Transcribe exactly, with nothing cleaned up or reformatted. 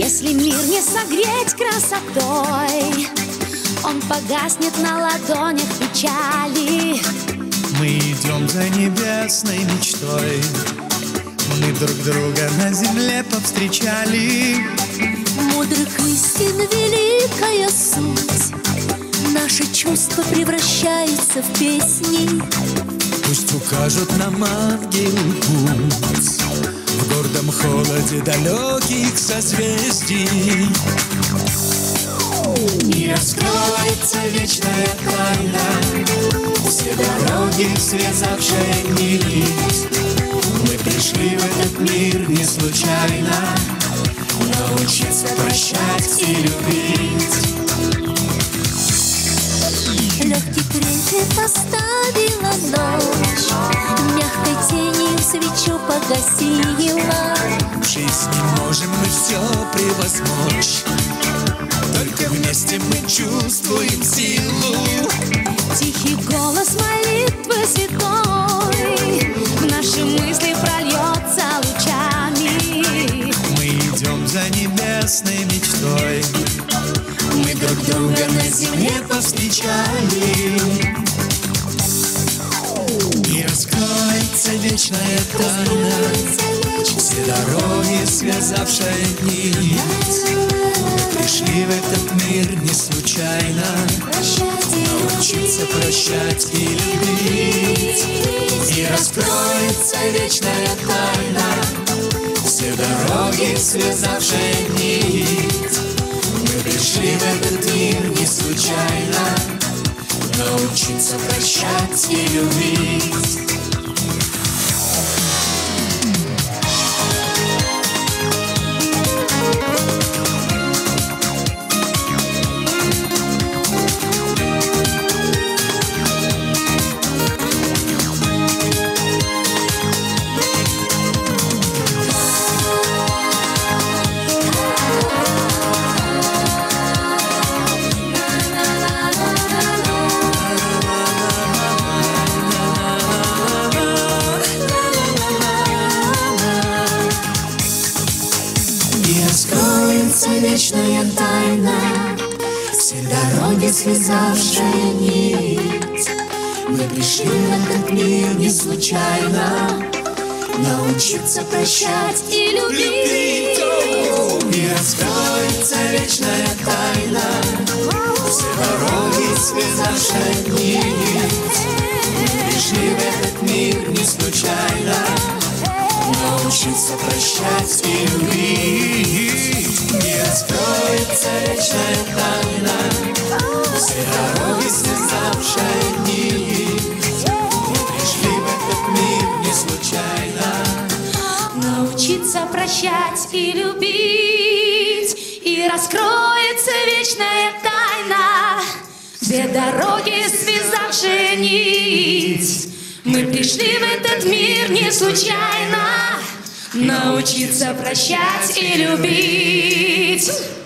Если мир не согреть красотой, он погаснет на ладонях печали. Мы идем за небесной мечтой, мы друг друга на земле повстречали. Мудрых истин великая суть, наши чувства превращаются в песни. Пусть укажут нам ангелы путь в гордом холоде далеких созвездий. И раскроется вечная тайна, все дороги, связавшие нить. Мы пришли в этот мир не случайно, научиться прощать и любить. Легкий трепет оставила ночь, мягкой тенью свечу погасила. В жизни можем мы все превозмочь, только вместе мы чувствуем силу. Тихий голос молитвы святой в наши мысли прольется лучами. Мы идем за небесной мечтой, мы друг друга на земле повстречали. И раскроется вечная тайна, все дороги, связавшие нить. Мы пришли в этот мир не случайно, научиться прощать и любить. И раскроется вечная тайна, все дороги, связавшие нить. Мы пришли в этот мир не случайно, научиться прощать и любить. Раскроется вечная тайна, все дороги, связавшие нить. Мы пришли в этот мир не случайно, научиться прощать и любить. И раскроется вечная тайна, все дороги, связавшие нить. Мы пришли в этот мир не случайно, научиться прощать и любить. И раскроется вечная тайна, все дороги, связавшие нить. Мы пришли в этот мир не случайно, Научиться прощать и любить. И раскроется вечная тайна, все дороги, связавшие нить. Мы пришли в этот мир не случайно, научиться прощать и любить.